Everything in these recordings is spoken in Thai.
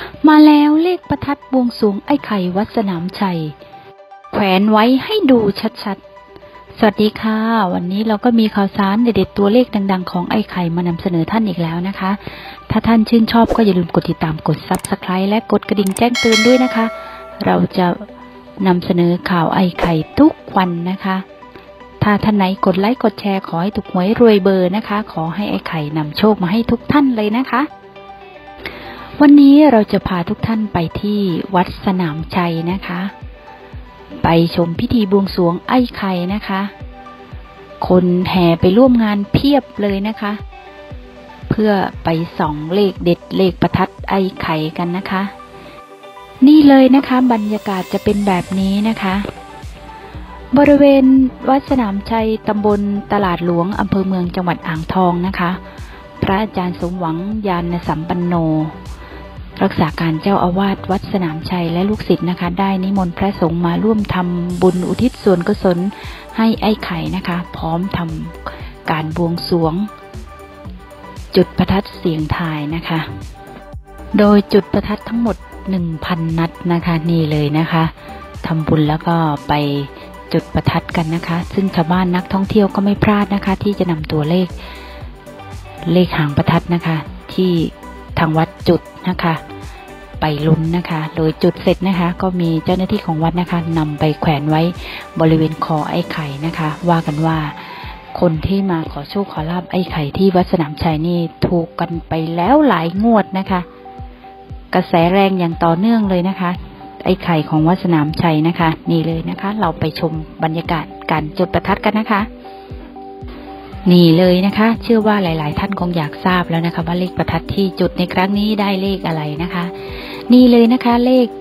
มาแล้วเลขประทัดบวงสรวงไอ้ไข่วัดสนามชัยแขวนไว้ให้ดูชัดๆสวัสดีค่ะวันนี้เราก็มีข่าวสารเด็ดๆตัวเลขดังๆของไอ้ไข่มานำเสนอท่านอีกแล้วนะคะถ้าท่านชื่นชอบก็อย่าลืมกดติดตามกด Subscribe และกดกระดิ่งแจ้งเตือนด้วยนะคะเราจะนำเสนอข่าวไอ้ไข่ทุกวันนะคะถ้าท่านไหนกดไลค์กดแชร์ขอให้ถูกหวยรวยเบอร์นะคะขอให้ไอ้ไข่นำโชคมาให้ทุกท่านเลยนะคะวันนี้เราจะพาทุกท่านไปที่วัดสนามชัยนะคะไปชมพิธีบวงสรวงไอ้ไข่นะคะคนแห่ไปร่วมงานเพียบเลยนะคะเพื่อไปส่องเลขเด็ดเลขประทัดไอ้ไข่กันนะคะนี่เลยนะคะบรรยากาศจะเป็นแบบนี้นะคะบริเวณวัดสนามชัยตำบลตลาดหลวงอำเภอเมืองจังหวัดอ่างทองนะคะพระอาจารย์สมหวังญาณสัมปันโนรักษาการเจ้าอาวาสวัดสนามชัยและลูกศิษย์นะคะได้นิมนต์พระสงฆ์มาร่วมทำบุญอุทิศส่วนกุศลให้ไอ้ไข่นะคะพร้อมทำการบวงสรวงจุดประทัดเสียงทายนะคะโดยจุดประทัดทั้งหมด 1,000 นัดนะคะนี่เลยนะคะทำบุญแล้วก็ไปจุดประทัดกันนะคะซึ่งชาวบ้านนักท่องเที่ยวก็ไม่พลาดนะคะที่จะนำตัวเลขหางประทัดนะคะที่ทางวัดจุดนะคะไปลุ้นนะคะโดยจุดเสร็จนะคะก็มีเจ้าหน้าที่ของวัดนะคะนำไปแขวนไว้บริเวณคอไอ้ไข่นะคะว่ากันว่าคนที่มาขอโชคขอลาภไอ้ไข่ที่วัดสนามชัยนี่ถูกกันไปแล้วหลายงวดนะคะกระแสแรงอย่างต่อเนื่องเลยนะคะไอ้ไข่ของวัดสนามชัยนะคะนี่เลยนะคะเราไปชมบรรยากาศการจุดประทัดกันนะคะนี่เลยนะคะเชื่อว่าหลายๆท่านคงอยากทราบแล้วนะคะว่าเลขประทัดที่จุดในครั้งนี้ได้เลขอะไรนะคะนี่เลยนะคะเลข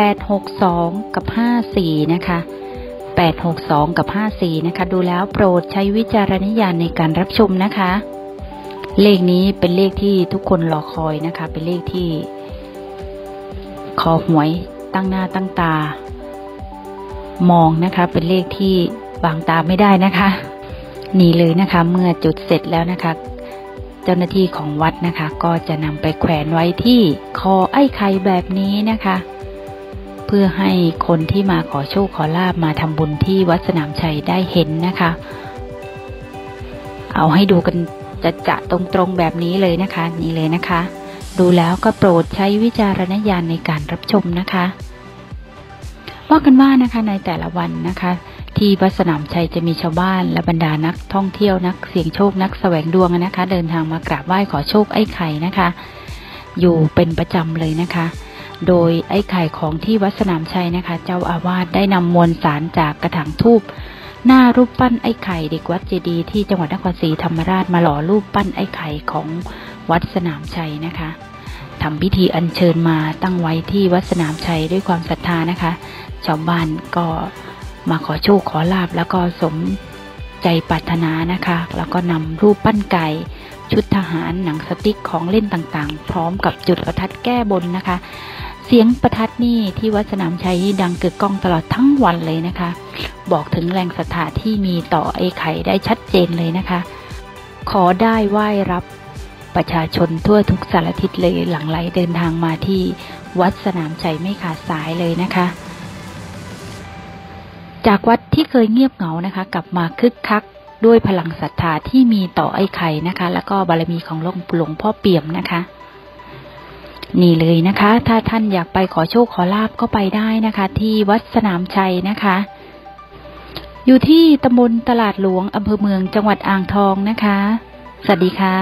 862กับ54นะคะ862กับ54นะคะดูแล้วโปรดใช้วิจารณญาณในการรับชมนะคะเลขนี้เป็นเลขที่ทุกคนรอคอยนะคะเป็นเลขที่คอหวยตั้งหน้าตั้งตามองนะคะเป็นเลขที่บางตาไม่ได้นะคะนี่เลยนะคะเมื่อจุดเสร็จแล้วนะคะเจ้าหน้าที่ของวัดนะคะก็จะนำไปแขวนไว้ที่คอไอ้ไข่แบบนี้นะคะเพื่อให้คนที่มาขอโชคขอลาภมาทำบุญที่วัดสนามชัยได้เห็นนะคะเอาให้ดูกันจะตรงๆแบบนี้เลยนะคะนี่เลยนะคะดูแล้วก็โปรดใช้วิจารณญาณในการรับชมนะคะว่ากันว่านะคะในแต่ละวันนะคะที่วัดสนามชัยจะมีชาวบ้านและบรรดานักท่องเที่ยวนักเสี่ยงโชคนักแสวงดวงนะคะเดินทางมากราบไหว้ขอโชคไอ้ไข่นะคะอยู่เป็นประจำเลยนะคะโดยไอ้ไข่ของที่วัดสนามชัยนะคะเจ้าอาวาสได้นำมวลสารจากกระถางธูปหน้ารูปปั้นไอ้ไข่เด็กวัดเจดีย์ที่จังหวัดนครศรีธรรมราชมาหล่อรูปปั้นไอ้ไข่ของวัดสนามชัยนะคะทำพิธีอัญเชิญมาตั้งไว้ที่วัดสนามชัยด้วยความศรัทธานะคะชาวบ้านก็มาขอโชคขอลาภแล้วก็สมใจปรารถนานะคะแล้วก็นำรูปปั้นไก่ชุดทหารหนังสติ๊กของเล่นต่างๆพร้อมกับจุดประทัดแก้บนนะคะเสียงประทัดนี่ที่วัดสนามชัยดังกึกก้องตลอดทั้งวันเลยนะคะบอกถึงแรงศรัทธาที่มีต่อไอ้ไข่ได้ชัดเจนเลยนะคะขอได้ไหว้รับประชาชนทั่วทุกสารทิศเลยหลั่งไหลเดินทางมาที่วัดสนามชัยไม่ขาดสายเลยนะคะจากวัดที่เคยเงียบเหงานะคะกลับมาคึกคักด้วยพลังศรัทธาที่มีต่อไอ้ไข่นะคะแล้วก็บารมีของหลวงพ่อเปี่ยมนะคะนี่เลยนะคะถ้าท่านอยากไปขอโชคขอลาภก็ไปได้นะคะที่วัดสนามชัยนะคะอยู่ที่ตำบลตลาดหลวงอำเภอเมืองจังหวัดอ่างทองนะคะสวัสดีค่ะ